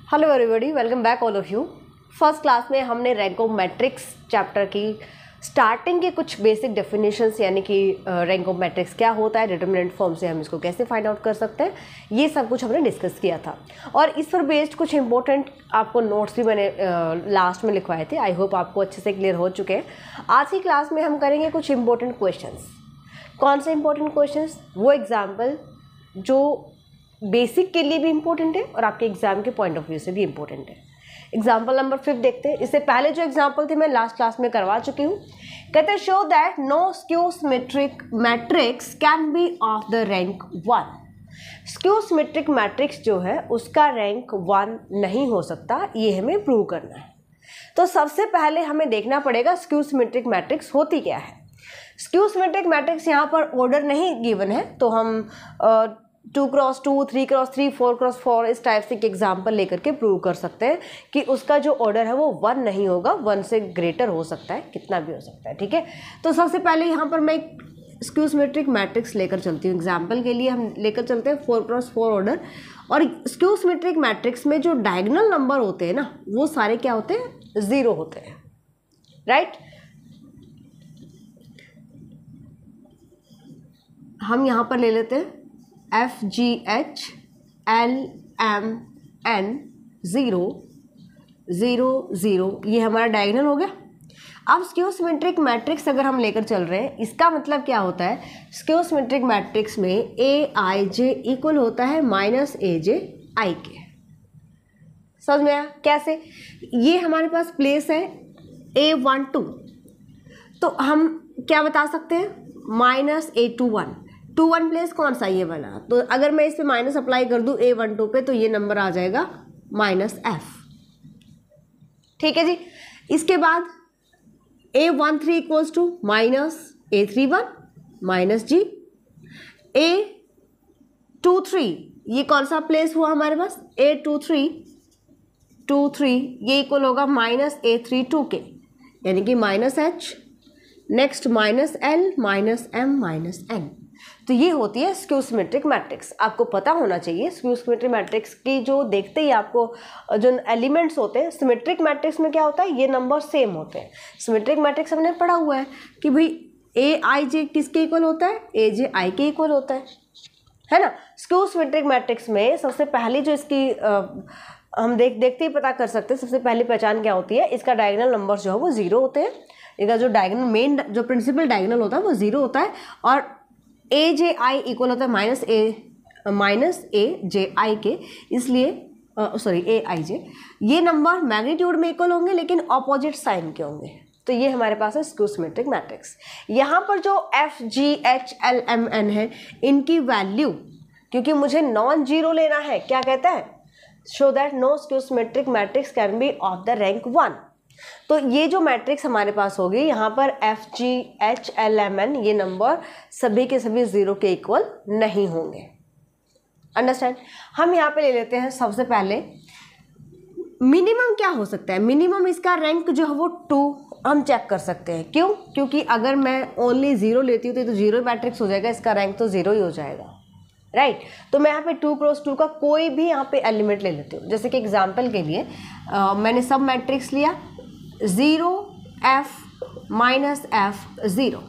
Hello everybody, welcome back all of you. First class में हमने rank of matrix chapter की starting के कुछ बेसिक डेफिनेशंस यानी कि रैंक ऑफ मैट्रिक्स क्या होता है, डिटरमिनेंट फॉर्म से हम इसको कैसे फाइंड आउट कर सकते हैं, ये सब कुछ हमने डिस्कस किया था। और इस पर बेस्ड कुछ इंपॉर्टेंट आपको नोट्स भी मैंने लास्ट में लिखवाए थे। आई होप आपको अच्छे से क्लियर हो चुके हैं। आज की क्लास में हम करेंगे कुछ इंपॉर्टेंट क्वेश्चंस। कौन से इंपॉर्टेंट क्वेश्चंस? वो एग्जाम्पल जो बेसिक के लिए भी इम्पोर्टेंट है और आपके एग्जाम के पॉइंट ऑफ व्यू से भी इम्पोर्टेंट है। एग्जाम्पल नंबर 5 देखते हैं। इससे पहले जो एग्जाम्पल थे मैं लास्ट क्लास में करवा चुकी हूँ। कहते हैं show that no skew symmetric matrix can be of the rank 1। Skew symmetric matrix जो है उसका रैंक 1 नहीं हो सकता, ये हमें प्रूव करना है। तो सबसे पहले हमें देखना पड़ेगा स्क्यू सिमेट्रिक मैट्रिक्स होती क्या है। स्क्यू सिमेट्रिक मैट्रिक्स यहाँ पर ऑर्डर नहीं गिवन है, तो हम 2x2, 3x3, 4x4 इस टाइप से एक एग्जाम्पल लेकर के प्रूव कर सकते हैं कि उसका जो ऑर्डर है वो 1 नहीं होगा, 1 से ग्रेटर हो सकता है, कितना भी हो सकता है। ठीक है, तो सबसे पहले यहाँ पर मैं एक स्क्यू सिमेट्रिक मैट्रिक्स लेकर चलती हूँ। एग्जाम्पल के लिए हम लेकर चलते हैं 4x4 ऑर्डर। और स्क्यू सिमेट्रिक मैट्रिक्स में जो डायगोनल नंबर होते हैं ना, वो सारे क्या होते हैं? 0 होते हैं, राइट। हम यहाँ पर ले लेते हैं FGH LMN 0 0 0, ये हमारा डायगोनल हो गया। अब स्क्यू सिमेट्रिक मैट्रिक्स अगर हम लेकर चल रहे हैं, इसका मतलब क्या होता है? स्क्यू सिमेट्रिक मैट्रिक्स में AIJ इक्वल होता है -AJIK। समझ में आया कैसे? ये हमारे पास प्लेस है A12, तो हम क्या बता सकते हैं? -A21। 2 1 प्लेस कौन सा? ये वाला। तो अगर मैं इस पे माइनस अप्लाई कर दूं A12 पे, तो ये नंबर आ जाएगा -F। ठीक है जी। इसके बाद A13 equals to -A31 -G। A23 ये कौन सा प्लेस हुआ हमारे पास? A23 ये इक्वल होगा -A32 के, यानी कि -H। Next -L -M -N। तो ये होती है स्क्यू सिमेट्रिक मैट्रिक्स। आपको पता होना चाहिए स्क्यू सिमेट्रिक मैट्रिक्स की जो देखते ही आपको जो एलिमेंट्स होते हैं, सिमेट्रिक मैट्रिक्स में क्या होता है? ये नंबर सेम होते हैं। सिमेट्रिक मैट्रिक्स हमने पढ़ा हुआ है कि भाई AIJ किसके इक्वल होता है? AJI के इक्वल होता है ना। स्क्यू सिमेट्रिक मैट्रिक्स में सबसे पहली जो इसकी हम देखते ही पता कर सकते हैं, सबसे पहली पहचान क्या होती है? इसका डायगोनल नंबर जो है वो 0 होते हैं। इसका जो डायगोनल मेन जो प्रिंसिपल डायगोनल होता है वो 0 होता है। और AJI इक्वल होता है -AJI के, इसलिए AIJ। ये नंबर मैग्नीट्यूड में इक्वल होंगे लेकिन ऑपोजिट साइन के होंगे। तो ये हमारे पास है स्क्यू सिमेट्रिक मैट्रिक्स। यहाँ पर जो FGH LMN है, इनकी वैल्यू, क्योंकि मुझे नॉन जीरो लेना है, क्या कहता है? Show that no skew symmetric matrix can be of the rank 1। तो ये जो मैट्रिक्स हमारे पास होगी यहाँ पर FGH LMN, ये नंबर सभी के सभी 0 के इक्वल नहीं होंगे। अंडरस्टैंड? हम यहाँ पे ले लेते हैं सबसे पहले मिनिमम क्या हो सकता है। मिनिमम इसका रैंक जो है वो 2 हम चेक कर सकते हैं। क्यों? क्योंकि अगर मैं ओनली 0 लेती हूँ तो ये तो 0 मैट्रिक्स हो जाएगा, इसका रैंक तो 0 ही हो जाएगा, राइट। तो मैं यहाँ पे 2x2 का कोई भी यहाँ पे एलिमेंट ले लेती हूँ। जैसे कि एग्जाम्पल के लिए मैंने सब मैट्रिक्स लिया 0 F -F 0।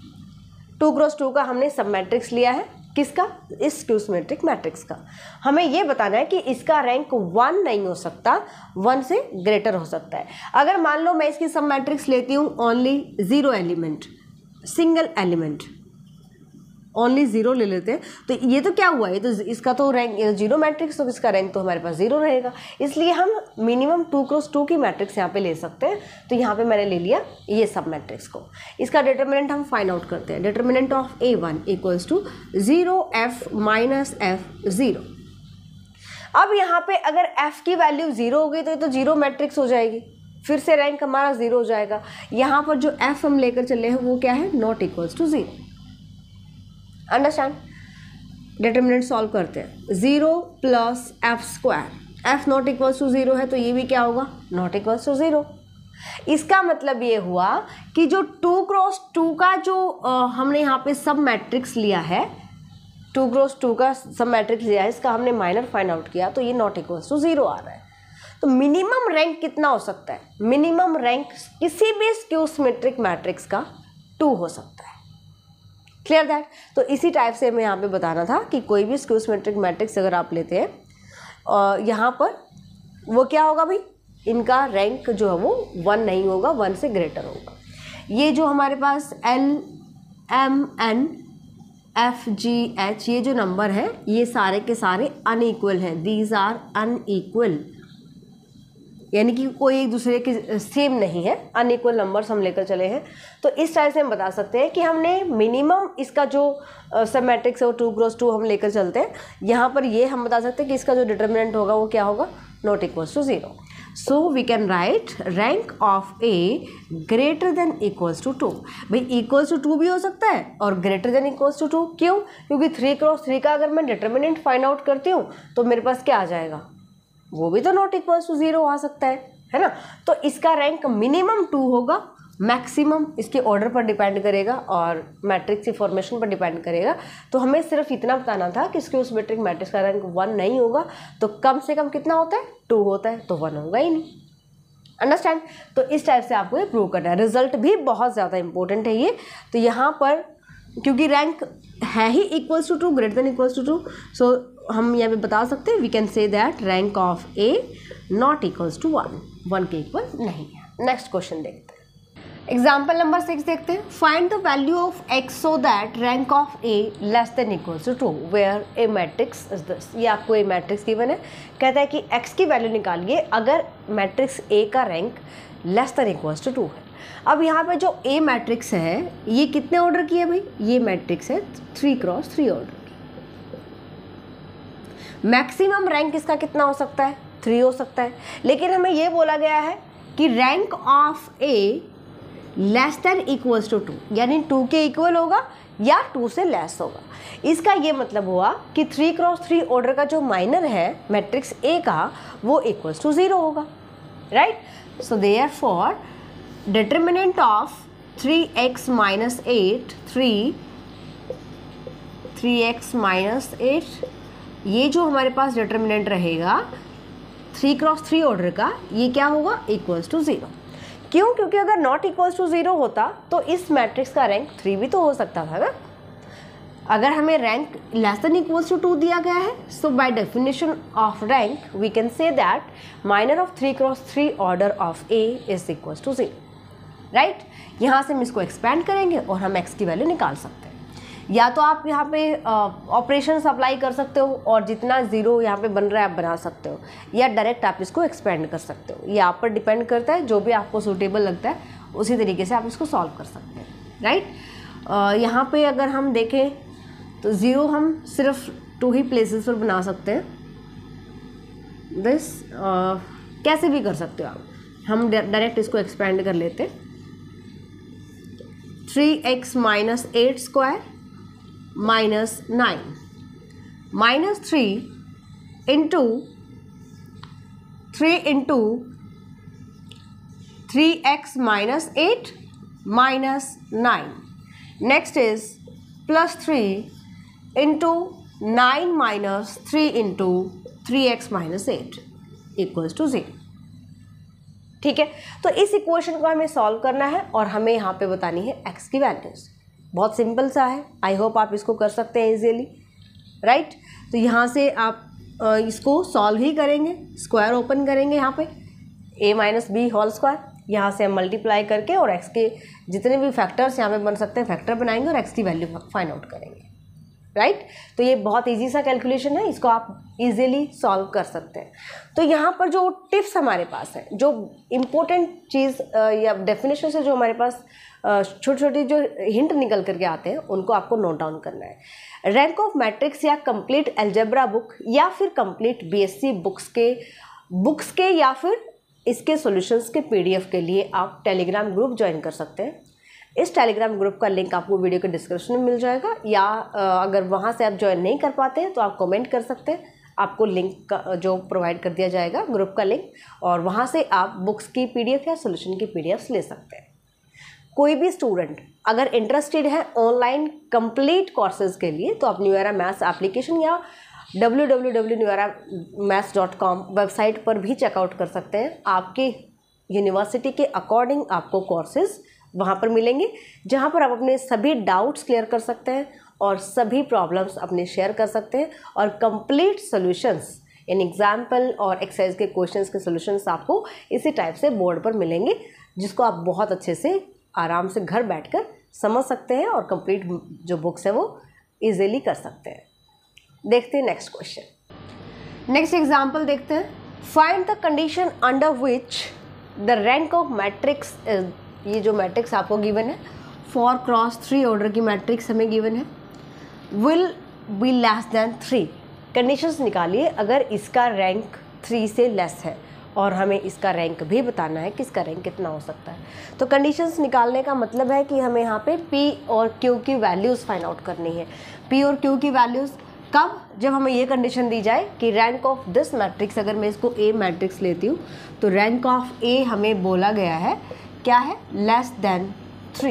2x2 का हमने सब मैट्रिक्स लिया है। किसका? इस स्क्यू सिमेट्रिक मैट्रिक्स का। हमें ये बताना है कि इसका रैंक 1 नहीं हो सकता, 1 से ग्रेटर हो सकता है। अगर मान लो मैं इसकी सब मैट्रिक्स लेती हूँ only 0 element, single element, only 0 ले लेते हैं, तो ये तो क्या हुआ? ये तो इसका तो रैंक 0 मैट्रिक्स, तो इसका रैंक तो हमारे पास 0 रहेगा। इसलिए हम मिनिमम 2x2 की मैट्रिक्स यहाँ पे ले सकते हैं। तो यहाँ पे मैंने ले लिया ये सब मैट्रिक्स को। इसका डिटरमिनेंट हम फाइंड आउट करते हैं। Determinant of A1 equals to 0F -F 0। अब यहाँ पे अगर F की वैल्यू 0 हो गई तो ये तो 0 मैट्रिक्स हो जाएगी, फिर से रैंक हमारा 0 हो जाएगा। यहाँ पर जो F हम लेकर चले हैं वो क्या है? Not equals to 0। Understand? Determinant solve करते हैं। 0 + F²। F not equals to 0 है, तो ये भी क्या होगा? Not equals to 0। इसका मतलब ये हुआ कि जो 2x2 का जो हमने यहाँ पे सब मैट्रिक्स लिया है, 2x2 का सब मैट्रिक्स लिया है, इसका हमने माइनर फाइंड आउट किया, तो ये नॉट इक्वल्स टू 0 आ रहा है। तो मिनिमम रैंक कितना हो सकता है? मिनिमम रैंक किसी भी स्क्यू सिमेट्रिक मैट्रिक्स का 2 हो सकता है। Clear that? तो इसी टाइप से हमें यहाँ पे बताना था कि कोई भी स्क्यू सिमेट्रिक मैट्रिक्स अगर आप लेते हैं यहाँ पर वो क्या होगा भाई, इनका रैंक जो है वो 1 नहीं होगा, 1 से ग्रेटर होगा। ये जो हमारे पास L M N F G H ये जो नंबर है ये सारे के सारे अनइक्वल हैं, दीज आर अनइक्वल, यानी कि कोई एक दूसरे के सेम नहीं है, अनइक्वल नंबर्स हम लेकर चले हैं। तो इस टाइप से हम बता सकते हैं कि हमने मिनिमम इसका जो सब मैट्रिक्स है वो 2 क्रॉस 2 हम लेकर चलते हैं। यहाँ पर ये हम बता सकते हैं कि इसका जो डिटर्मिनेंट होगा वो क्या होगा, not equals to 0। So we can write rank of A greater than equals to 2। भाई इक्वल्स टू 2 भी हो सकता है और ग्रेटर देन इक्वल्स टू 2 क्यों? क्योंकि 3 क्रॉस 3 का अगर मैं डिटर्मिनेंट फाइंड आउट करती हूँ तो मेरे पास क्या आ जाएगा, वो भी तो नॉट इक्वल्स टू 0 आ सकता है ना। तो इसका रैंक मिनिमम 2 होगा, मैक्सिमम इसके ऑर्डर पर डिपेंड करेगा और मैट्रिक्स की फॉर्मेशन पर डिपेंड करेगा। तो हमें सिर्फ इतना बताना था कि स्क्यू सिमेट्रिक मैट्रिक्स का रैंक 1 नहीं होगा तो कम से कम कितना होता है, 2 होता है, तो 1 होगा ही नहीं। अंडरस्टैंड? तो इस टाइप से आपको ये प्रूव करना है। रिजल्ट भी बहुत ज़्यादा इंपॉर्टेंट है ये। तो यहाँ पर क्योंकि रैंक है ही equals to 2, greater than equals to 2, सो हम यहाँ पे बता सकते हैं we can say that rank of A not equals to 1 के इक्वल नहीं है। नेक्स्ट क्वेश्चन देखते हैं। एग्जाम्पल नंबर 6 देखते हैं। Find the value of x so that rank of a less than equals to 2 where A matrix is this. ये आपको ए matrix given है, कहता है कि x की वैल्यू निकालिए अगर मैट्रिक्स a का rank less than equals to 2 है। अब यहाँ पे जो ए मैट्रिक्स है ये कितने ऑर्डर की है भाई, ये मैट्रिक्स है 3 क्रॉस 3 ऑर्डर की। मैक्सिमम रैंक इसका कितना हो सकता है, 3 हो सकता है, लेकिन हमें ये बोला गया है कि rank of A less than equals to 2, यानी 2 के इक्वल होगा या 2 से लेस होगा। इसका ये मतलब हुआ कि 3 क्रॉस 3 ऑर्डर का जो माइनर है मैट्रिक्स ए का वो इक्वल्स टू 0 होगा, right. So therefore determinant of 3x minus 8 3x minus 8 ये जो हमारे पास डिटर्मिनेंट रहेगा 3 क्रॉस 3 ऑर्डर का, ये क्या होगा, इक्वल्स टू 0। क्यों? क्योंकि अगर नॉट इक्वल्स टू 0 होता तो इस मैट्रिक्स का रैंक 3 भी तो हो सकता था ना। अगर हमें rank less than equals to 2 दिया गया है, so by definition of rank we can say that minor of 3 cross 3 order of A is equals to 0, right. यहाँ से हम इसको एक्सपेंड करेंगे और हम x की वैल्यू निकाल सकते हैं। या तो आप यहाँ पे ऑपरेशन अप्लाई कर सकते हो और जितना 0 यहाँ पे बन रहा है आप बना सकते हो, या डायरेक्ट आप इसको एक्सपेंड कर सकते हो। ये आप पर डिपेंड करता है, जो भी आपको सूटेबल लगता है उसी तरीके से आप इसको सॉल्व कर सकते हैं, राइट। यहाँ पे अगर हम देखें तो 0 हम सिर्फ 2 ही प्लेसेस पर बना सकते हैं। दिस कैसे भी कर सकते हो आप, हम डायरेक्ट इसको एक्सपेंड कर लेते हैं। 3x minus 8 square minus 9 minus 3 into 3x minus 8 minus 9, next is plus 3 into 9 minus 3 into 3x minus 8 equals to 0। ठीक है, तो इस इक्वेशन को हमें सॉल्व करना है और हमें यहाँ पे बतानी है x की वैल्यूज। बहुत सिंपल सा है, आई होप आप इसको कर सकते हैं इजीली, राइट। तो यहाँ से आप इसको सॉल्व ही करेंगे, स्क्वायर ओपन करेंगे यहाँ पे a minus B whole square, यहाँ से हम मल्टीप्लाई करके और x के जितने भी फैक्टर्स यहाँ पे बन सकते हैं फैक्टर बनाएंगे और x की वैल्यू फाइंड आउट करेंगे, राइट। तो ये बहुत इजी सा कैलकुलेशन है, इसको आप इजीली सॉल्व कर सकते हैं। तो यहाँ पर जो टिप्स हमारे पास है, जो इम्पोर्टेंट चीज़ या डेफिनेशन से जो हमारे पास छोटी छोटी जो हिंट निकल करके आते हैं उनको आपको नोट डाउन करना है। रैंक ऑफ मैट्रिक्स या कंप्लीट अलजेब्रा बुक या फिर कंप्लीट बीएससी बुक्स के या फिर इसके सॉल्यूशंस के पीडीएफ के लिए आप टेलीग्राम ग्रुप ज्वाइन कर सकते हैं। इस टेलीग्राम ग्रुप का लिंक आपको वीडियो के डिस्क्रिप्शन में मिल जाएगा, या अगर वहाँ से आप ज्वाइन नहीं कर पाते हैं तो आप कमेंट कर सकते हैं, आपको लिंक का जो प्रोवाइड कर दिया जाएगा ग्रुप का लिंक, और वहाँ से आप बुक्स की पीडीएफ या सॉल्यूशन की पीडीएफ्स ले सकते हैं। कोई भी स्टूडेंट अगर इंटरेस्टेड है ऑनलाइन कंप्लीट कोर्सेज के लिए तो आप न्यू एरा मैथ्स एप्लीकेशन या www.newera.maths.com वेबसाइट पर भी चेकआउट कर सकते हैं। आपके यूनिवर्सिटी के अकॉर्डिंग आपको कोर्सेज वहाँ पर मिलेंगे, जहाँ पर आप अपने सभी डाउट्स क्लियर कर सकते हैं और सभी प्रॉब्लम्स अपने शेयर कर सकते हैं और कंप्लीट सॉल्यूशंस इन एग्जाम्पल और एक्सरसाइज के क्वेश्चंस के सॉल्यूशंस आपको इसी टाइप से बोर्ड पर मिलेंगे, जिसको आप बहुत अच्छे से आराम से घर बैठकर समझ सकते हैं और कंप्लीट जो बुक्स है वो इजीली कर सकते हैं। देखते हैं नेक्स्ट क्वेश्चन। नेक्स्ट एग्जाम्पल देखते हैं। Find the condition under which the rank of matrix, ये जो मैट्रिक्स आपको गिवन है 4x3 ऑर्डर की मैट्रिक्स हमें गिवन है, will be less than 3। Conditions निकालिए अगर इसका रैंक 3 से लेस है और हमें इसका रैंक भी बताना है कि इसका रैंक कितना हो सकता है। तो कंडीशंस निकालने का मतलब है कि हमें यहाँ पे P और Q की वैल्यूज़ फाइंड आउट करनी है। P और Q की वैल्यूज़ कब, जब हमें ये कंडीशन दी जाए कि रैंक ऑफ दिस मैट्रिक्स, अगर मैं इसको A मैट्रिक्स लेती हूँ तो रैंक ऑफ A हमें बोला गया है क्या है, लेस देन 3।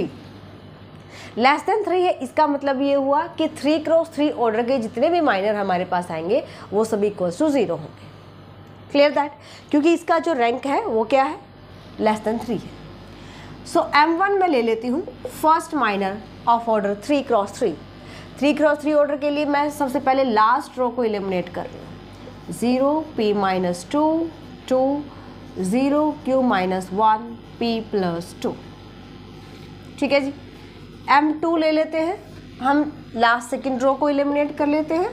लेस देन 3 है, इसका मतलब ये हुआ कि 3x3 ऑर्डर के जितने भी माइनर हमारे पास आएंगे वो सभी इक्वल्स टू 0 होंगे। क्लियर दैट, क्योंकि इसका जो रैंक है वो क्या है, लेस देन 3 है। सो M1 में ले लेती हूँ first minor of order 3x3। 3x3 order के लिए मैं सबसे पहले लास्ट रो को एलिमिनेट कर रही हूँ। 0 P minus 2 2 0 Q minus 1 P plus 2। ठीक है जी। M2 ले लेते हैं, हम लास्ट सेकेंड रो को एलिमिनेट कर लेते हैं।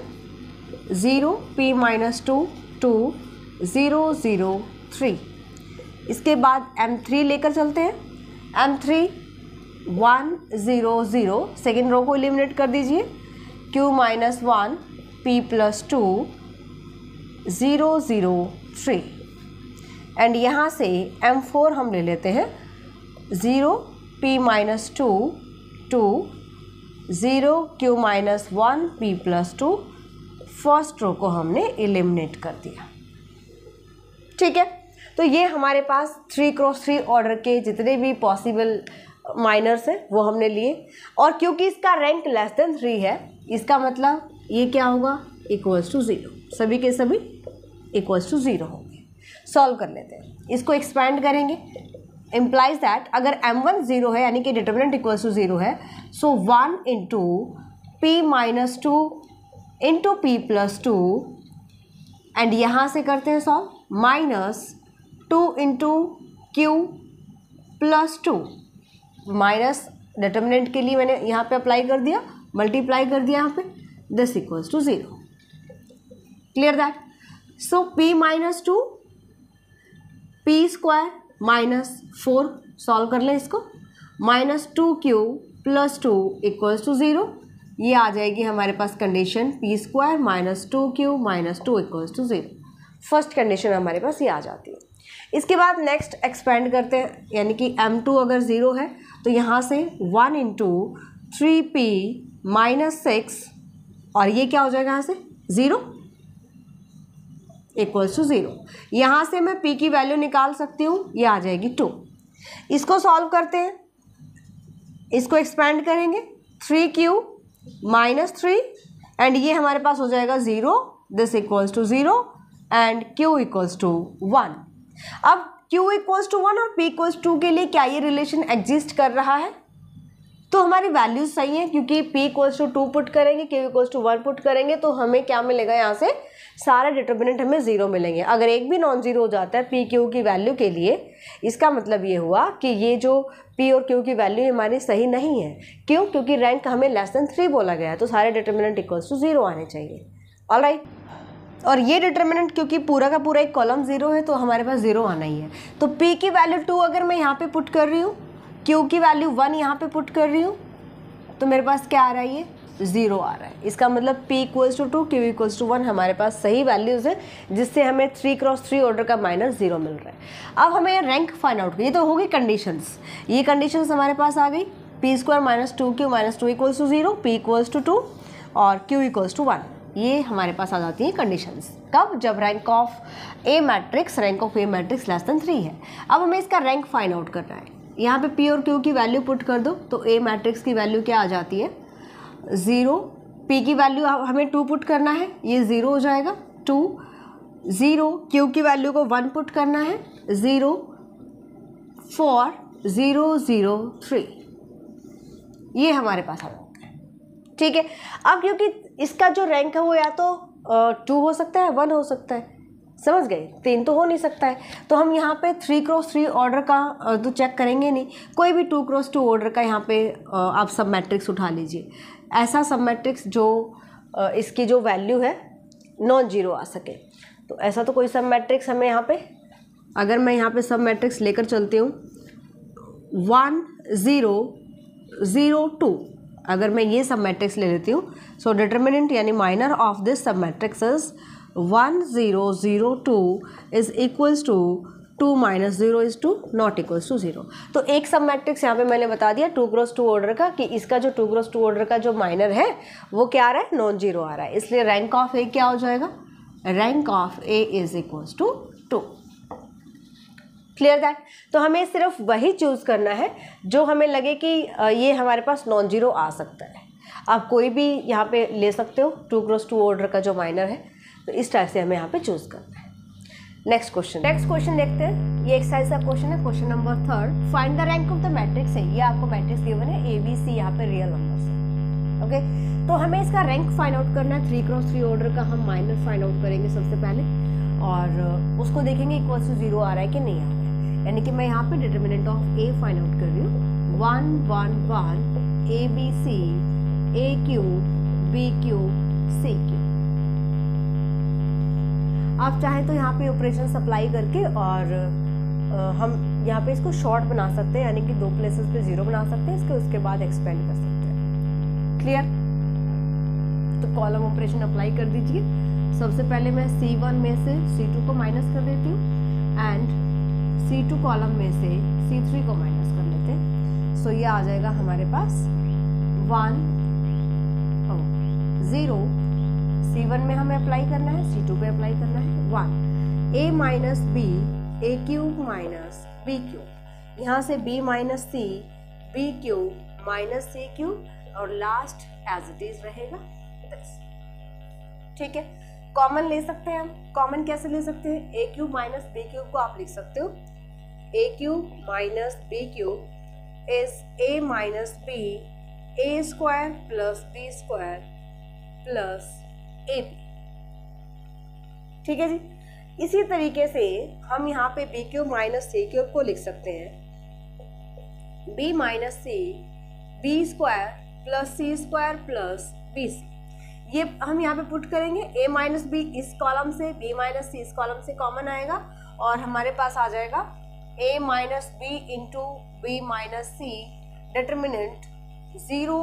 0 P माइनस 2 2 0 0 3। इसके बाद M3 लेकर चलते हैं। M3 1 0 0, सेकेंड रो को एलिमिनेट कर दीजिए। Q minus 1 P plus 2 0 0 3। And यहाँ से M4 हम ले लेते हैं। 0 P minus 2 2 0 Q minus 1 P plus 2। First row को हमने एलिमिनेट कर दिया। ठीक है, तो ये हमारे पास 3x3 ऑर्डर के जितने भी पॉसिबल माइनर्स हैं वो हमने लिए, और क्योंकि इसका रैंक लेस देन 3 है, इसका मतलब ये क्या होगा, इक्वल्स टू 0, सभी के सभी इक्वल्स टू 0 होंगे। सॉल्व कर लेते हैं, इसको एक्सपैंड करेंगे। इम्प्लाइज दैट अगर M1 0 है यानी कि डिटर्मिनेंट इक्वल्स टू 0 है, so 1 into P minus 2 into P plus 2, and यहाँ से करते हैं solve, minus 2 into Q plus 2, minus determinant के लिए मैंने यहाँ पे अप्लाई कर दिया, मल्टीप्लाई कर दिया यहाँ पे, this equals to 0। Clear that. So P minus 2 P square minus 4, solve कर लें इसको, minus 2Q plus 2 equals to 0। ये आ जाएगी हमारे पास condition P square minus 2Q minus 2 equals to 0। First condition हमारे पास ये आ जाती है। इसके बाद नेक्स्ट एक्सपेंड करते हैं, यानी कि M2 अगर 0 है तो यहाँ से 1 इंटू 3P माइनस 6, और ये क्या हो जाएगा यहाँ से 0 इक्वल्स टू 0। यहाँ से मैं P की वैल्यू निकाल सकती हूँ, ये आ जाएगी 2। इसको सॉल्व करते हैं, इसको एक्सपेंड करेंगे, 3Q माइनस 3, एंड ये हमारे पास हो जाएगा 0, this equals to 0 and Q equals to 1। अब Q इक्वल्स टू 1 और P इक्वल्स 2 के लिए क्या ये रिलेशन एग्जिस्ट कर रहा है, तो हमारी वैल्यूज सही है, क्योंकि P इक्वल्स टू 2 पुट करेंगे, Q इक्वल्स टू 1 पुट करेंगे, तो हमें क्या मिलेगा, यहाँ से सारे डिटर्मिनेंट हमें 0 मिलेंगे। अगर एक भी नॉन जीरो हो जाता है P Q की वैल्यू के लिए, इसका मतलब ये हुआ कि ये जो P और Q की वैल्यू हमारी सही नहीं है। क्यों, क्योंकि रैंक हमें लेस देन 3 बोला गया है, तो सारे डिटर्मिनेंट इक्वल्स टू 0 आने चाहिए। ऑलराइट, और ये डिटर्मिनेंट क्योंकि पूरा का पूरा एक कॉलम 0 है, तो हमारे पास 0 आना ही है। तो P की वैल्यू 2 अगर मैं यहाँ पे पुट कर रही हूँ, Q की वैल्यू 1 यहाँ पे पुट कर रही हूँ, तो मेरे पास क्या आ रहा है, ये 0 आ रहा है। इसका मतलब P equals to 2 Q equals to 1 हमारे पास सही वैल्यूज़ है, जिससे हमें 3x3 ऑर्डर का माइनर 0 मिल रहा है। अब हमें रैंक फाइंड आउट करनी, ये तो होगी कंडीशंस, ये कंडीशंस हमारे पास आ गई। P square minus 2Q minus 2 equals to 0, P equals to 2 और Q इक्वल्स टू 1, ये हमारे पास आ जाती है कंडीशंस। कब, जब rank of A matrix less than 3 है। अब हमें इसका रैंक फाइंड आउट करना है। यहाँ पे P और Q की वैल्यू पुट कर दो, तो A मैट्रिक्स की वैल्यू क्या आ जाती है, 0 P की वैल्यू हमें 2 पुट करना है, ये 0 हो जाएगा 2, 0, Q की वैल्यू को 1 पुट करना है 0, 4, 0, 0, 3, ये हमारे पास आ जाता है। ठीक है, अब क्योंकि इसका जो रैंक है वो या तो 2 हो सकता है, 1 हो सकता है, समझ गए, 3 तो हो नहीं सकता है, तो हम यहाँ पे 3x3 ऑर्डर का तो चेक करेंगे नहीं, कोई भी 2x2 ऑर्डर का यहाँ पे आप सब मैट्रिक्स उठा लीजिए, ऐसा सब मैट्रिक्स जो इसकी जो वैल्यू है नॉन जीरो आ सके। तो ऐसा तो कोई सब मैट्रिक्स हमें यहाँ पे, अगर मैं यहाँ पे सब मैट्रिक्स लेकर चलती हूँ 1 0 0 2, अगर मैं ये सब मैट्रिक्स ले लेती हूँ, सो डिटर्मिनेंट यानी minor of this sub matrix is 1 0 0 2 is equals to 2 minus 0 is 2 not equals to 0। तो एक सब मैट्रिक्स यहाँ पे मैंने बता दिया 2x2 ऑर्डर का कि इसका जो 2x2 ऑर्डर का जो माइनर है वो क्या आ रहा है, नॉन जीरो आ रहा है, इसलिए रैंक ऑफ ए क्या हो जाएगा, rank of A is equals to 2। Clear that. तो हमें सिर्फ वही चूज़ करना है जो हमें लगे कि ये हमारे पास नॉन जीरो आ सकता है। आप कोई भी यहाँ पे ले सकते हो 2x2 ऑर्डर का जो माइनर है, तो इस टाइप से हमें यहाँ पे चूज़ करना है। नेक्स्ट क्वेश्चन देखते हैं, ये एक्सरसाइज का क्वेश्चन है, question number 3, find the rank of the matrix है, ये आपको मैट्रिक्स गिवन है ए बी सी, यहाँ पे रियल नंबर्स है। ओके, तो हमें इसका रैंक फाइंड आउट करना है, 3x3 ऑर्डर का हम माइनर फाइंड आउट करेंगे सबसे पहले, और उसको देखेंगे इक्वल्स टू 0 आ रहा है कि नहीं आ रहा है, यानी कि मैं यहाँ पे determinant of A find out कर रही हूँ, 1 1 1 A B C A cube B cube C cube. आप चाहें तो यहाँ पे ऑपरेशन सप्लाई करके और हम यहाँ पे इसको शॉर्ट बना सकते हैं, यानी कि 2 प्लेसेस पे 0 बना सकते हैं इसके, उसके बाद एक्सपेंड कर सकते हैं। क्लियर। तो कॉलम ऑपरेशन अप्लाई कर दीजिए। सबसे पहले मैं C1 में से C2 को माइनस कर देती हूँ एंड C2 कॉलम में से C3 को माइनस कर लेते हैं। सो ये आ जाएगा हमारे पास 0, C1 में हमें अप्लाई करना है, C2 पे अप्लाई करना है 1, A minus B A cube minus B cube, यहाँ से B minus C B cube minus C cube, और लास्ट एज इट इज रहेगा दिस। ठीक है, कॉमन ले सकते हैं हम। कॉमन कैसे ले सकते हैं, A cube minus B cube को आप लिख सकते हो A cube minus B cube is A minus B A square plus B square plus A B. ठीक है जी। इसी तरीके से हम यहाँ पे B cube minus C cube को लिख सकते हैं B minus C B square plus C square plus B C. ये हम यहाँ पे पुट करेंगे, ए माइनस बी इस कॉलम से, बी माइनस सी इस कॉलम से कॉमन आएगा और हमारे पास आ जाएगा A minus B into B minus C, determinant 0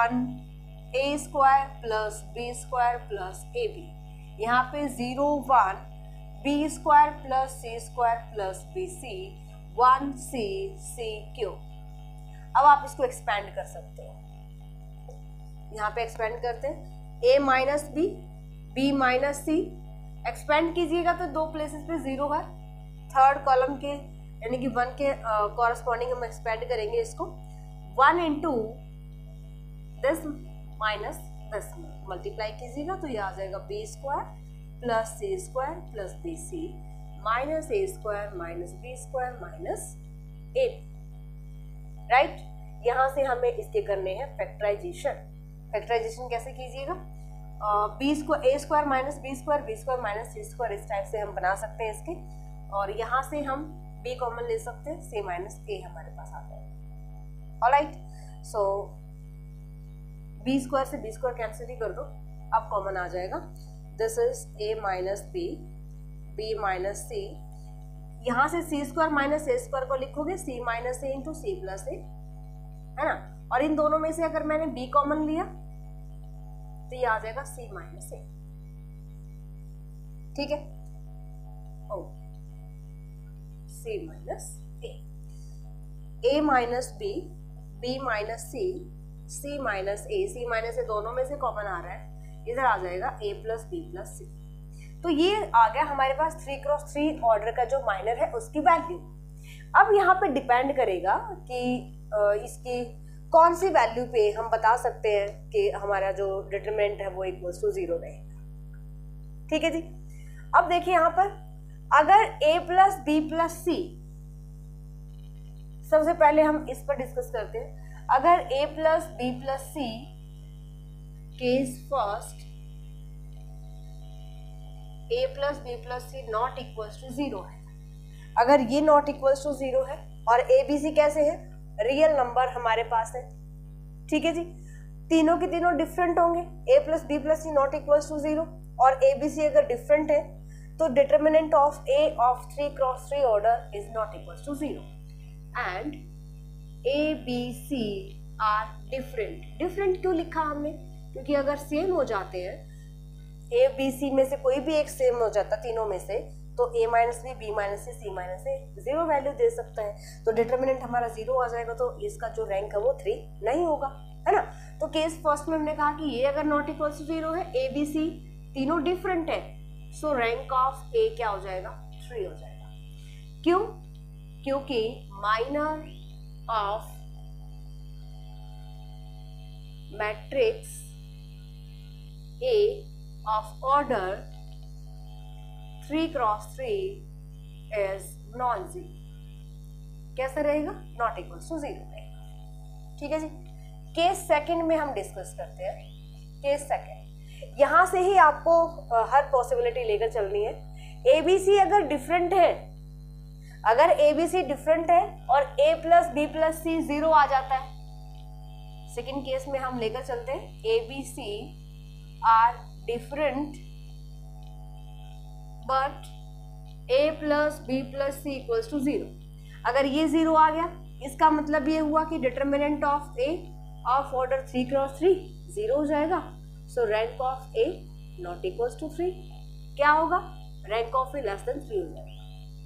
1 A square plus B square plus A B. यहाँ पे 0 1 B square plus C square plus B C 1 C C cube. अब आप इसको एक्सपेंड कर सकते हो, यहाँ पे एक्सपेंड करते हैं a minus B B minus C, expand कीजिएगा तो 2 प्लेसेस पे 0 है, थर्ड कॉलम के यानी कि 1 के कॉरस्पॉन्डिंग हम एक्सपेंड करेंगे इसको, 1 into this minus this multiply कीजिएगा तो ये आ जाएगा B square plus C square plus B C minus A square minus B square minus A. Right, यहाँ से हमें इसके करने हैं फैक्टराइजेशन। फैक्टराइजेशन कैसे कीजिएगा, B square A square minus B square minus C square, इस टाइप से हम बना सकते हैं इसके, और यहाँ से हम बी कॉमन ले सकते हैं, सी माइनस ए हमारे पास आता है। ऑलराइट, सो बी स्क्वायर से बी स्क्वायर कैंसिल ही कर दो, अब कॉमन आ जाएगा, this is A minus B B minus C, यहाँ से C square minus A square को लिखोगे C minus A into C plus A, है ना, और इन दोनों में से अगर मैंने बी कॉमन लिया तो ये आ जाएगा सी माइनस ए। ठीक है, okay, C minus A minus B B minus C C minus A दोनों में से कॉमन आ रहा है, इधर आ जाएगा A plus B plus C. तो ये आ गया हमारे पास 3x3 ऑर्डर का जो माइनर है उसकी वैल्यू। अब यहाँ पे डिपेंड करेगा कि इसकी कौन सी वैल्यू पे हम बता सकते हैं कि हमारा जो डिटरमिनेंट है वो इक्वल्स टू 0 रहेगा। ठीक है जी। अब देखिए यहां पर अगर a plus B plus C, सबसे पहले हम इस पर डिस्कस करते हैं। अगर a plus B plus C case first a plus B plus C not equals to 0 है, अगर ये नॉट इक्वल्स टू 0 है और a b c कैसे है, रियल नंबर हमारे पास है। ठीक है जी, तीनों के तीनों डिफरेंट होंगे, a plus B plus C not equals to 0 और a b c अगर डिफरेंट है तो determinant of a of 3 cross 3 order is not equals to 0 and a b c are different. Different क्यों लिखा हमने, क्योंकि अगर सेम हो जाते हैं, a b c में से कोई भी एक सेम हो जाता तीनों में से, तो a minus B, B minus C, C minus A 0 value दे सकता है। तो डिटरमिनेंट हमारा 0 आ जाएगा, तो इसका जो रैंक है वो 3 नहीं होगा, है ना। तो केस फर्स्ट में हमने कहा कि ये अगर नॉट इक्वल टू 0 है, a b c तीनों डिफरेंट है, सो रैंक ऑफ a क्या हो जाएगा, 3 हो जाएगा। क्यों, क्योंकि minor of matrix A of order 3 cross 3 is non-zero। कैसा रहेगा, नॉट इक्वल टू 0 रहेगा। ठीक है जी। केस सेकंड में हम डिस्कस करते हैं। केस सेकंड, यहां से ही आपको हर पॉसिबिलिटी लेकर चलनी है। ABC अगर डिफरेंट है, अगर ABC डिफरेंट है और A plus B plus C 0 आ जाता है, सेकेंड केस में हम लेकर चलते हैं ABC are different but a plus B plus C equals to 0। अगर ये 0 आ गया, इसका मतलब ये हुआ कि determinant of a of order 3 cross 3 0 हो जाएगा। So rank of a not equals to 3 क्या होगा, rank of a less than 3 हो जाएगा।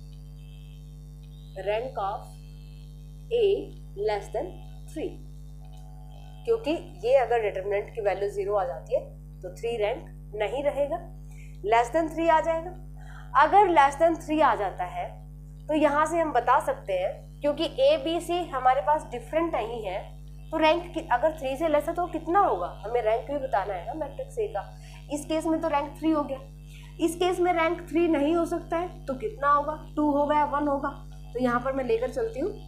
Rank of a less than 3, क्योंकि ये अगर डिटरमिनेंट की वैल्यू 0 आ जाती है तो 3 रैंक नहीं रहेगा, लेस देन 3 आ जाएगा। अगर लेस देन 3 आ जाता है तो यहां से हम बता सकते हैं, क्योंकि a b c हमारे पास डिफरेंट नहीं है, तो रैंक अगर 3 से लेस है तो कितना होगा, हमें रैंक भी बताना है ना मैट्रिक्स A का। इस केस में तो रैंक 3 हो गया, इस केस में रैंक 3 नहीं हो सकता है, तो कितना होगा, 2 होगा या 1 होगा। तो यहाँ पर मैं लेकर चलती हूँ,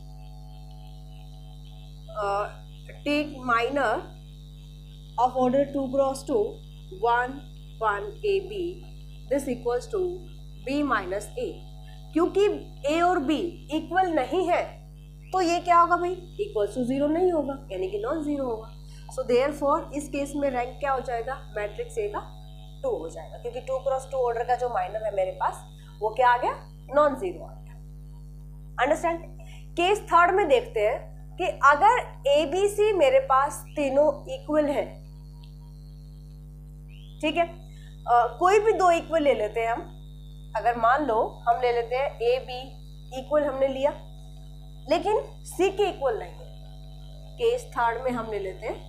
take minor of order 2 cross 2 1 1 a b this equals to b minus a। क्योंकि a और b इक्वल नहीं है तो ये क्या होगा भाई, इक्वल्स टू 0 नहीं होगा, यानी कि नॉन 0 होगा। सो देयरफॉर इस केस में रैंक क्या हो जाएगा, मैट्रिक्स A का 2 हो जाएगा, क्योंकि 2 क्रॉस 2 ऑर्डर का जो माइनर है मेरे पास वो क्या आ गया, नॉन 0 आ गया। अंडरस्टैंड। केस थर्ड में देखते हैं कि अगर ABC मेरे पास तीनों इक्वल है, ठीक है, कोई भी दो इक्वल ले लेते हैं हम। अगर मान लो हम ले लेते हैं ए बी इक्वल हमने लिया, लेकिन सी के इक्वल नहीं है। केस थर्ड में हम ले लेते हैं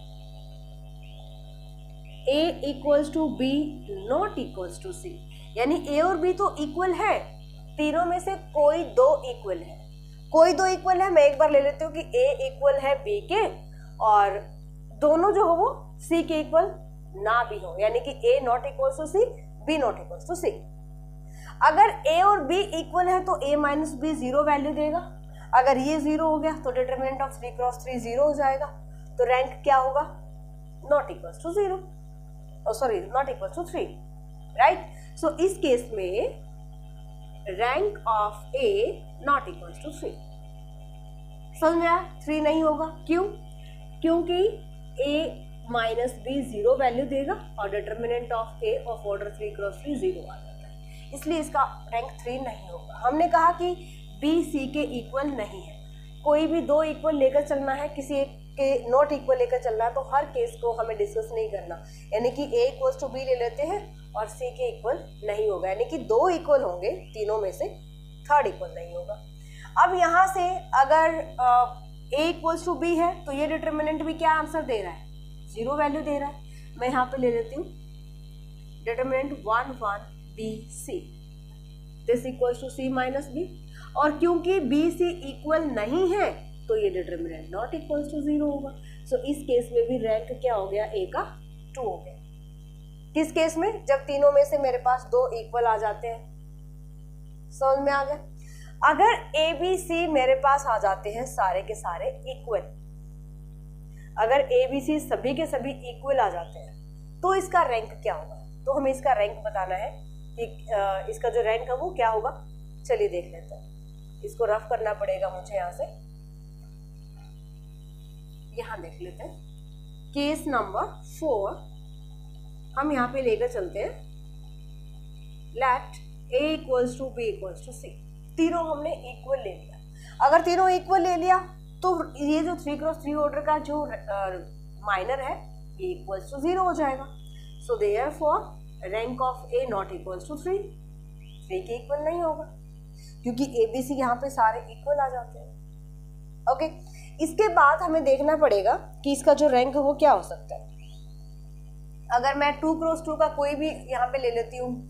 A equals to B not equals to C, यानी ए और बी तो इक्वल है, तीनों में से कोई दो इक्वल है। कोई दो इक्वल है, मैं एक बार ले लेती हूँ कि ए इक्वल है बी के और दोनों जो हो वो सी के इक्वल ना भी हो, यानी कि a नॉट इक्वल्स टू सी, b नॉट इक्वल्स टू सी। अगर a और b इक्वल है तो a माइनस बी 0 वैल्यू देगा। अगर ये 0 हो गया तो डिटरमिनेंट ऑफ 3 क्रॉस 3 0 हो जाएगा, तो रैंक क्या होगा, not equals to 0, sorry not equals to 3, right. So इस केस में rank of a not equals to 3। समझ में आया, 3 नहीं होगा, क्यों, क्योंकि a माइनस बी 0 वैल्यू देगा और determinant of a of order 3 cross 3 0 आ जाता है, इसलिए इसका रैंक 3 नहीं होगा। हमने कहा कि b c के इक्वल नहीं है, कोई भी दो इक्वल लेकर चलना है, किसी एक के नॉट इक्वल लेकर चलना है, तो हर केस को हमें डिस्कस नहीं करना, यानी कि a इक्वल्स टू b ले लेते हैं और c के इक्वल नहीं होगा, यानी कि दो इक्वल होंगे तीनों में से, थर्ड इक्वल नहीं होगा। अब यहाँ से अगर a इक्वल्स टू b है तो ये डिटरमिनेंट भी क्या आंसर दे रहा है, 0 वैल्यू दे रहा है। मैं यहाँ पे ले लेती हूँ determinant 1 1 b c this equals to c minus b, और क्योंकि b c इक्वल नहीं है तो ये डिटरमिनेंट नॉट इक्वल्स टू 0 होगा। सो इस केस में भी रैंक क्या हो गया, ए का 2 हो गया। किस केस में, जब तीनों में से मेरे पास 2 इक्वल आ जाते हैं। समझ में आ गया। अगर ए बी सी मेरे पास आ जाते हैं सारे के सारे इक्वल, अगर ए बी सी सभी के सभी इक्वल आ जाते हैं तो इसका रैंक क्या होगा। तो हमें इसका रैंक बताना है कि इसका जो रैंक है वो क्या होगा। चलिए देख लेते हैं, इसको रफ करना पड़ेगा मुझे यहाँ से। यहाँ देख लेते हैं केस नंबर 4, हम यहाँ पे लेकर चलते हैं let a equals to b equals to c। तीनों हमने इक्वल ले लिया। अगर तीनों इक्वल ले लिया तो ये जो 3x3 ऑर्डर का जो माइनर है ये इक्वल्स टू 0 हो जाएगा। So therefore rank of a not equals to 3 के इक्वल नहीं होगा, क्योंकि ए बी सी यहाँ पे सारे इक्वल आ जाते हैं। ओके, इसके बाद हमें देखना पड़ेगा कि इसका जो रैंक है वो क्या हो सकता है। अगर मैं 2x2 का कोई भी यहाँ पे ले लेती हूँ,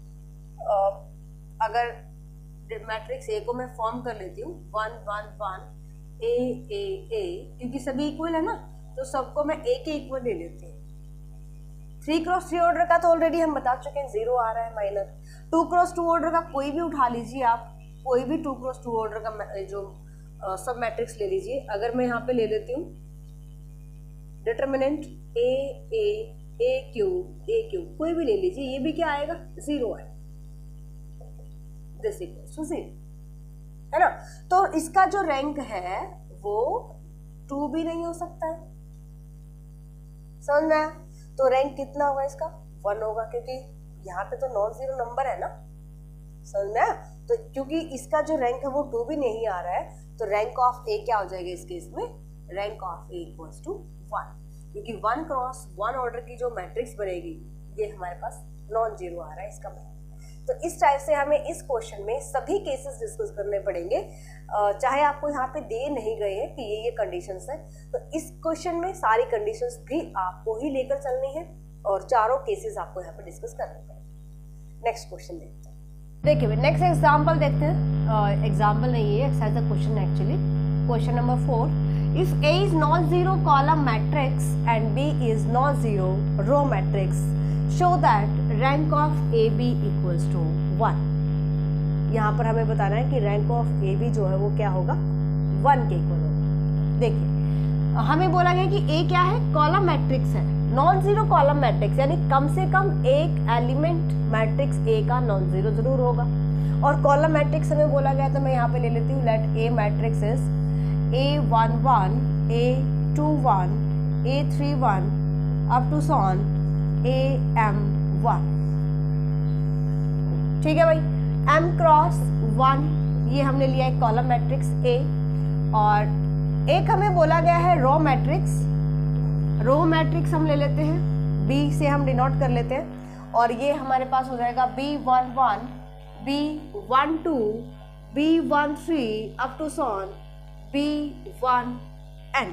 अगर मैट्रिक्स ए को मैं फॉर्म कर लेती हूँ 1 1 1 a a a, क्योंकि सभी इक्वल है ना तो सबको मैं a के इक्वल ले लेती हूँ। 3x3 ऑर्डर का तो ऑलरेडी हम बता चुके हैं 0 आ रहा है माइनर। 2x2 ऑर्डर का कोई भी उठा लीजिए आप, कोई भी 2x2 ऑर्डर का जो सब मैट्रिक्स ले लीजिए। अगर मैं यहाँ पे ले लेती हूँ determinant a a a cube कोई भी ले लीजिए, ये भी क्या आएगा 0 है, दिस इक्वल्स टू 0 है ना। तो इसका जो रैंक है वो 2 भी नहीं हो सकता है। समझ में आया। तो रैंक कितना होगा इसका 1 होगा, क्योंकि यहाँ पे तो नॉन जीरो नंबर है ना। समझ में आया। तो क्योंकि इसका जो रैंक है वो 2 भी नहीं आ रहा है तो रैंक ऑफ ए क्या हो जाएगा इस केस में, rank of A equals to 1, क्योंकि 1 क्रॉस 1 ऑर्डर की जो मैट्रिक्स बनेगी ये हमारे पास नॉन जीरो आ रहा है इसका मतलब। तो इस टाइप से हमें इस क्वेश्चन में सभी केसेस डिस्कस करने पड़ेंगे, चाहे आपको यहाँ पे दे नहीं गए हैं कि ये कंडीशंस है, तो इस क्वेश्चन में सारी कंडीशंस भी आपको ही लेकर चलनी है और चारों केसेस आपको यहाँ पे डिस्कस करने पड़ेंगे। नेक्स्ट क्वेश्चन देखते हैं। देखिए नेक्स्ट एग्जाम्पल देखते हैं। एग्जाम्पल नहीं है, exercise the question actually. Question number 4, if A is non-zero column matrix and B is non-zero row matrix, show that rank of AB equals to 1। यहाँ पर हमें बताना है कि रैंक ऑफ AB जो है वो क्या होगा 1 के इक्वल होगा। देखिए हमें बोला गया कि A क्या है, कॉलम मैट्रिक्स है, नॉन जीरो कॉलम मैट्रिक्स, यानी कम से कम एक एलिमेंट मैट्रिक्स A का नॉन जीरो जरूर होगा। और कॉलम मैट्रिक्स हमें बोला गया तो मैं यहाँ पे ले लेती हूँ let A matrix is A11 A21 A31 up to so on AM1। ठीक है भाई, M क्रॉस 1 ये हमने लिया एक कॉलम मैट्रिक्स A, और एक हमें बोला गया है रो मैट्रिक्स। रो मैट्रिक्स हम ले लेते हैं, B से हम डिनोट कर लेते हैं, और ये हमारे पास हो जाएगा B11 B12 B13 up to so on B1n,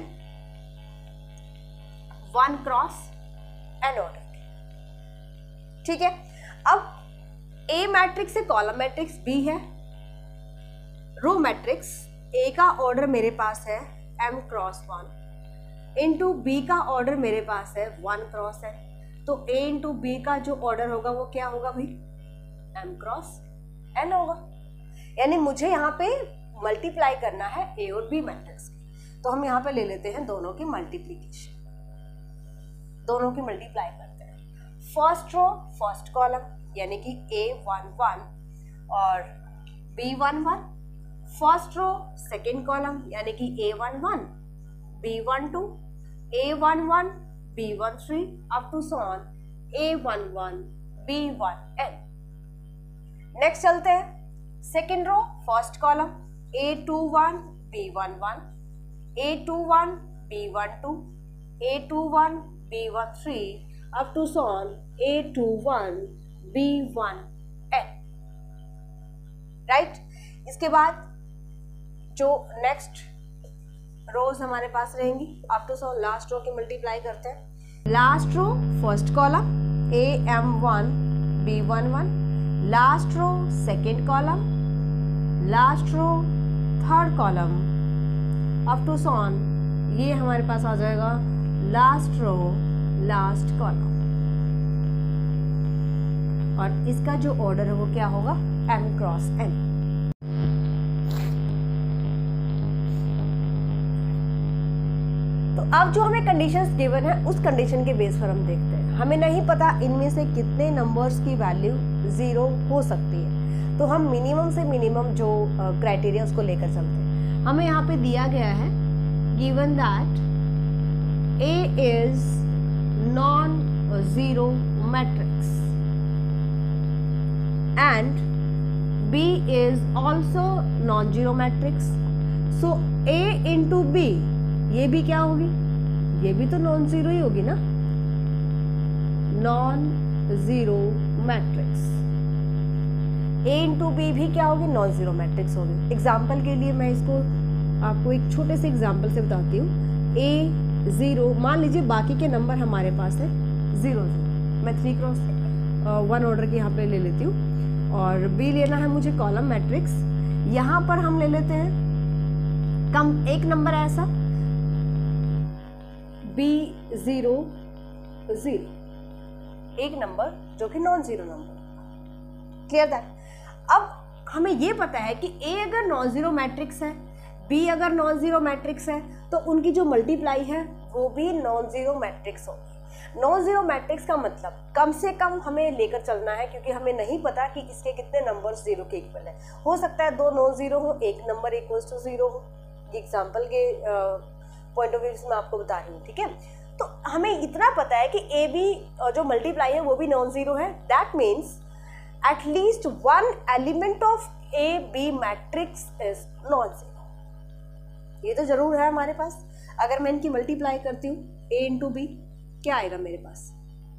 1 cross n order. ठीक है, अब A मैट्रिक्स से कॉलम मैट्रिक्स B है, रो मैट्रिक्स A का ऑर्डर मेरे पास है m क्रॉस 1 इंटू B का ऑर्डर मेरे पास है 1 क्रॉस n, तो A इंटू B का जो ऑर्डर होगा वो क्या होगा भाई m क्रॉस n होगा। यानी मुझे यहाँ पे मल्टीप्लाई करना है A और B मैट्रिक्स की, तो हम यहाँ पे ले लेते हैं दोनों की मल्टीप्लीकेशन, दोनों की मल्टीप्लाई करते हैं। फर्स्ट रो फर्स्ट कॉलम यानी कि A11 और B11, first row second column यानी कि A11 B12 A11 B13 up to sworn A11 B1n। Next चलते हैं second row first column A21 B11 A21 B12 A21 B13 up to so on A21 B1n। Right, इसके बाद जो next rows हमारे पास रहेंगी up to so on last row की multiply करते हैं। Last row first column AM1 B11, last row second column, last row third column up to so on ये हमारे पास आ जाएगा लास्ट रो लास्ट कॉलम, और इसका जो ऑर्डर है वो क्या होगा, m क्रॉस n। तो अब जो हमें कंडीशंस गिवन है उस कंडीशन के बेस पर हम देखते हैं। हमें नहीं पता इनमें से कितने नंबर्स की वैल्यू 0 हो सकती है, तो हम मिनिमम से मिनिमम जो क्राइटेरिया उसको लेकर चलते हैं। हमें यहाँ पे दिया गया है given that A is non-zero matrix and B is also non-zero matrix, so A into B, ये भी क्या होगी, ये भी तो नॉन जीरो ही होगी ना, non zero matrix. A into B भी क्या होगी, नॉन जीरो मैट्रिक्स होगी। एग्जाम्पल के लिए मैं इसको आपको एक छोटे से एग्जाम्पल से बताती हूँ। A 0, मान लीजिए बाकी के नंबर हमारे पास है 0 0, मैं 3 क्रॉस 1 ऑर्डर के यहाँ पे ले लेती हूँ, और B लेना है मुझे कॉलम मैट्रिक्स। यहाँ पर हम ले लेते हैं कम एक नंबर ऐसा B0 0, एक नंबर जो कि non zero number. Clear that. अब हमें ये पता है कि A अगर नॉन जीरो मैट्रिक्स है, B अगर नॉन जीरो मैट्रिक्स है, तो उनकी जो मल्टीप्लाई है वो भी नॉन जीरो मैट्रिक्स होगी। नॉन जीरो मैट्रिक्स का मतलब कम से कम हमें लेकर चलना है, क्योंकि हमें नहीं पता कि इसके कितने नंबर्स जीरो के इक्वल है। हो सकता है 2 नॉन जीरो हो, एक नंबर इक्वल्स टू 0 हो। ये एग्जाम्पल के पॉइंट ऑफ व्यू से मैं आपको बता रही हूँ, ठीक है। तो हमें इतना पता है कि ए बी जो मल्टीप्लाई है वो भी नॉन जीरो है। That means at least one element of A B matrix is non zero. ये तो जरूर है हमारे पास। अगर मैं इनकी मल्टीप्लाई करती हूँ ए इंटू बी, क्या आएगा मेरे पास,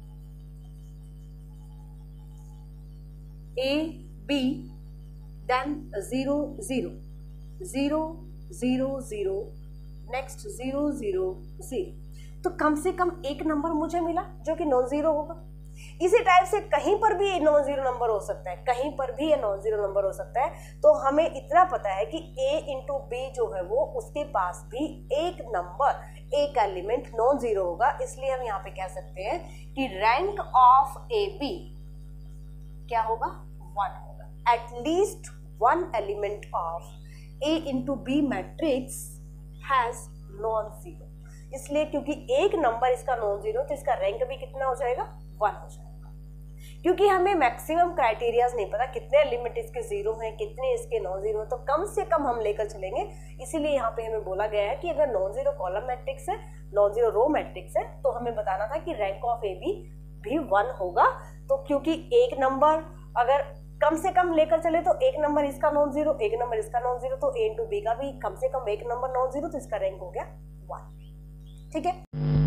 ए बी देन 0 0 0 0 0 नेक्स्ट 0 0 0, तो कम से कम एक नंबर मुझे मिला जो कि नॉन जीरो होगा। इसी टाइप से कहीं पर भी नॉन जीरो नंबर हो सकता है, कहीं पर भी ये नॉन जीरो नंबर हो सकता है। तो हमें इतना पता है कि a इंटू बी जो है वो उसके पास भी एक नंबर, एक एलिमेंट नॉन जीरो होगा। इसलिए हम यहाँ पे कह सकते हैं कि रैंक ऑफ ए बी क्या होगा, 1 होगा। At least one element of a into B matrix has non zero. इसलिए क्योंकि एक नंबर इसका नॉन जीरो, तो इसका रैंक भी कितना हो जाएगा, 1 हो जाएगा। क्योंकि हमें मैक्सिमम क्राइटेरियाज नहीं पता कितने एलिमेंट इसके जीरो हैं, कितने इसके नॉन जीरो, तो कम से कम हम लेकर चलेंगे। इसीलिए यहाँ पे हमें बोला गया है कि अगर नॉन जीरो कॉलम मैट्रिक्स है, नॉन जीरो रो मैट्रिक्स है, तो हमें बताना था कि रैंक ऑफ ए बी भी 1 होगा। तो क्योंकि एक नंबर अगर कम से कम लेकर चले तो एक नंबर इसका नॉन जीरो, एक नंबर इसका नॉन जीरो, तो ए इंटू बी का भी कम से कम एक नंबर नॉन जीरो, तो इसका रैंक हो गया 1। ठीक है।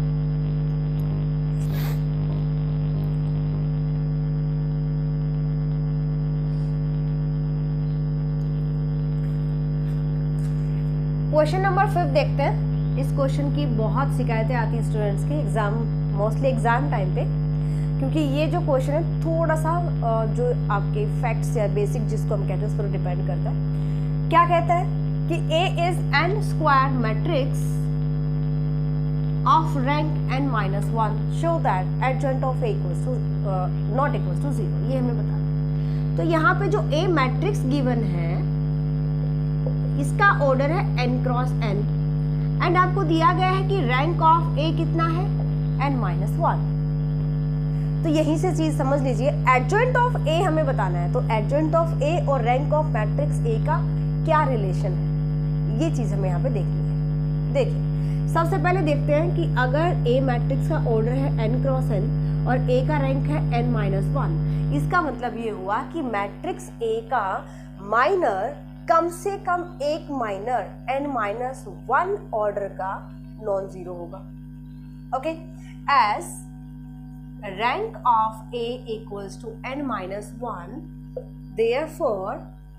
क्वेश्चन नंबर 5 देखते हैं। इस क्वेश्चन की बहुत शिकायतें आती हैं स्टूडेंट्स की एग्जाम, मोस्टली एग्जाम टाइम पे, क्योंकि ये जो क्वेश्चन है थोड़ा सा जो आपके फैक्ट्स या बेसिक जिसको हम कहते हैं उस पर डिपेंड करता है। क्या कहता है कि A is n square matrix of rank n-1 show that adjoint of A equals to not equals to 0। ये हमें बताना है। तो यहाँ पे जो A मैट्रिक्स गिवन है इसका ऑर्डर है n क्रॉस n, एंड आपको दिया गया है कि रैंक ऑफ A कितना है, n-1। तो यहीं से चीज समझ लीजिए, एडजॉइंट ऑफ A हमें बताना है। तो एडजॉइंट ऑफ A और रैंक ऑफ मैट्रिक्स A का क्या रिलेशन है, ये चीज हमें यहाँ पे देखनी है। देखिए, सबसे पहले देखते हैं कि अगर A मैट्रिक्स का ऑर्डर है n क्रॉस n और A का रैंक है n-1, इसका मतलब ये हुआ कि मैट्रिक्स A का माइनर कम से कम एक माइनर n-1 ऑर्डर का नॉन जीरो होगा। Okay, as rank of A equals to n-1, therefore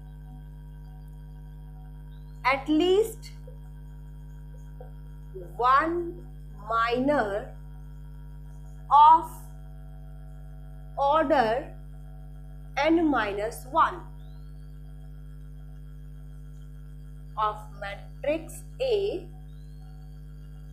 at least one minor of order n-1 of matrix A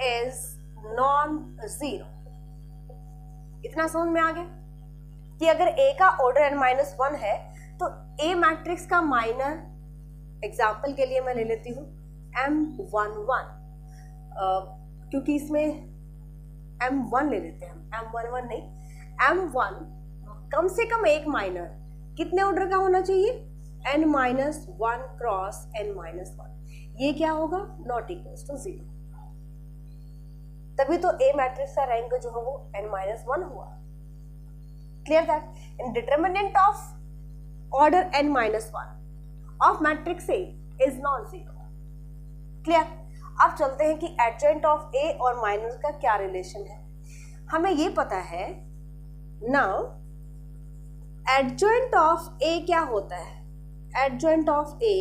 is non zero. इतना समझ में आ गया कि अगर A का ऑर्डर n-1 है तो A मैट्रिक्स का माइनर, एग्जाम्पल के लिए मैं ले लेती हूँ M11, क्योंकि इसमें M1 ले लेते हैं, M11 नहीं, M1 कम से कम एक माइनर कितने ऑर्डर का होना चाहिए, n-1 क्रॉस n-1। ये क्या होगा, नॉट इक्वल्स टू 0। तभी तो A मैट्रिक्स का रैंक जो है वो n-1 हुआ। Clear that in determinant of order n-1 of matrix A is non zero. Clear. अब चलते हैं कि एडजॉइंट ऑफ A और माइनर का क्या रिलेशन है। हमें ये पता है नाउ एडजॉइंट ऑफ A क्या होता है, adjoint of A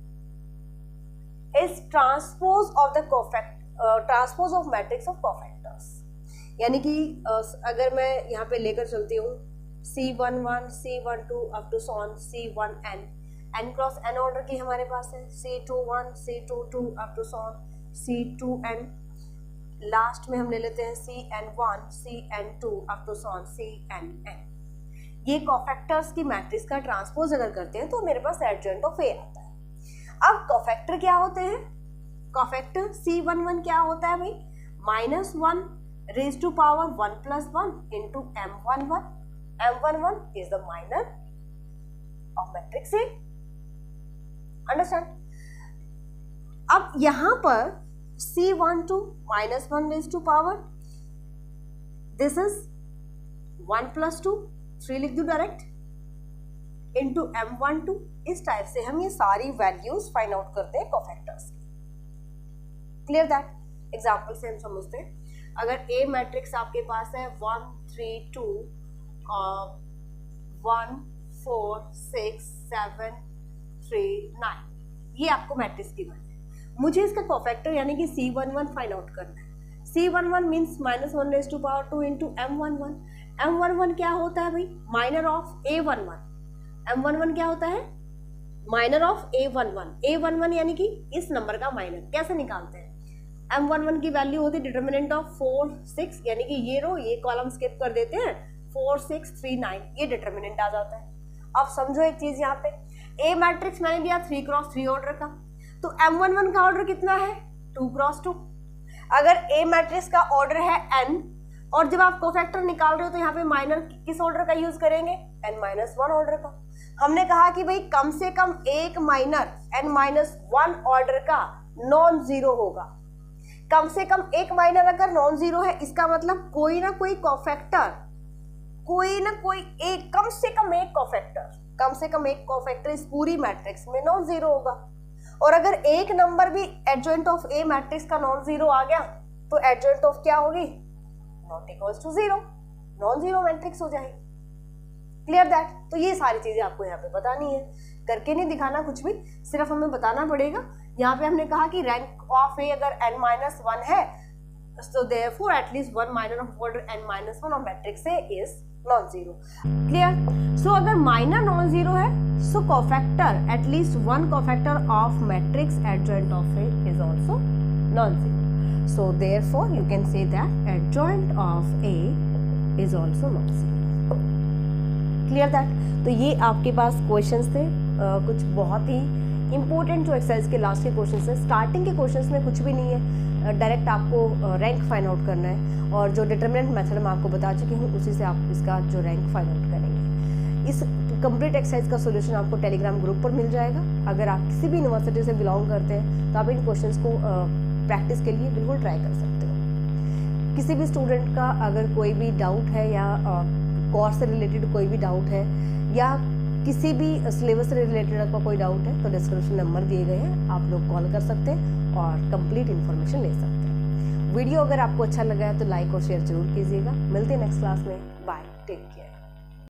is transpose of the transpose of matrix of cofactors. यानी कि अगर मैं यहाँ पे लेकर चलती हूँ C11, C12 up to so on C1n, n cross n order की हमारे पास है, C21, C22 up to sworn C2n, last में हम ले लेते हैं Cn1, Cn2 up to so on Cnn। ये कोफैक्टर्स की मैट्रिक्स का ट्रांसपोज अगर करते हैं तो मेरे पास एडजॉइंट ऑफ A आता है। अब कोफैक्टर क्या होते हैं, कोफैक्टर C11 क्या होता है भाई, -1 raise to power 1 + 1 into M11। M11 is the minor of matrix A। Understand. अब यहां पर C12 -1 raise to power, this is 1 + 2, 3 लिख दू डायरेक्ट, इंटू M12। इस टाइप से हम ये सारी वैल्यूज फाइंड आउट करते हैं कोफैक्टर्स की। Clear that. एग्जाम्पल से हम समझते हैं, अगर A मैट्रिक्स आपके पास है 1 3 2 1 4 6 7 3 9, ये आपको मैट्रिक्स की बात है। मुझे इसका कोफैक्टर यानी कि C11 फाइंड आउट करना है। C11 means -1 raise to power 2 into M11। M11 क्या होता है भाई, माइनर ऑफ A11। M11 क्या होता है, माइनर ऑफ A11। A11 यानी कि इस नंबर का माइनर। कैसे निकालते हैं, M11 की वैल्यू होती है डिटरमिनेंट ऑफ 4 6, यानी कि ये रो ये कॉलम स्किप कर देते हैं, 4 6 3 9, ये डिटरमिनेंट आ जाता है। अब समझो एक चीज यहाँ पे, A मैट्रिक्स मैंने दिया 3 क्रॉस 3 ऑर्डर का, तो M11 का ऑर्डर कितना है, 2 क्रॉस 2। अगर A मैट्रिक्स का ऑर्डर है n, और जब आप कोफैक्टर निकाल रहे हो तो यहाँ पे माइनर किस ऑर्डर का यूज करेंगे, n-1 ऑर्डर का। हमने कहा कि भाई कम से कम एक माइनर n-1 ऑर्डर का नॉन जीरो होगा। कम से कम एक माइनर अगर नॉन जीरो है, इसका मतलब कोई ना कोई कोफैक्टर, कोई ना कोई एक, कम से कम एक कोफैक्टर इस पूरी मैट्रिक्स में नॉन जीरो होगा। और अगर एक नंबर भी एडजॉइंट ऑफ A मैट्रिक्स का नॉन जीरो आ गया तो एडजॉइंट ऑफ क्या होगी, not equals to 0, non zero matrix हो जाएगी। Clear that. तो ये सारी चीजें आपको यहाँ पे बतानी है, करके नहीं दिखाना कुछ भी, सिर्फ हमें बताना पड़ेगा। यहाँ पे हमने कहा कि रैंक ऑफ A अगर n-1 है, so therefore at least one minor of order n-1 of matrix A is non-zero. Clear? So अगर minor non-zero है, so cofactor at least one cofactor of matrix adjoint of A is also non-zero. So therefore you can say that adjoint of A is also non-zero. Clear that? तो ये आपके पास questions थे, कुछ बहुत ही important जो exercise के last के क्वेश्चंस हैं। स्टार्टिंग के क्वेश्चंस में कुछ भी नहीं है, डायरेक्ट आपको रैंक फाइंड आउट करना है, और जो डिटरमिनेंट मेथड मैं आपको बता चुकी हूँ उसी से आप इसका जो रैंक फाइंड आउट करेंगे। इस कंप्लीट एक्सरसाइज का सोल्यूशन आपको टेलीग्राम ग्रुप पर मिल जाएगा। अगर आप किसी भी यूनिवर्सिटी से बिलोंग करते हैं तो आप इन क्वेश्चंस को प्रैक्टिस के लिए बिल्कुल ट्राई कर सकते हो। किसी भी स्टूडेंट का अगर कोई भी डाउट है या कोर्स से रिलेटेड कोई भी डाउट है या किसी भी सिलेबस से रिलेटेड आपका कोई डाउट है तो डिस्क्रिप्शन नंबर दिए गए हैं, आप लोग कॉल कर सकते हैं और कंप्लीट इन्फॉर्मेशन ले सकते हैं। वीडियो अगर आपको अच्छा लगा है तो लाइक और शेयर जरूर कीजिएगा। मिलते हैं नेक्स्ट क्लास में। Bye, take care.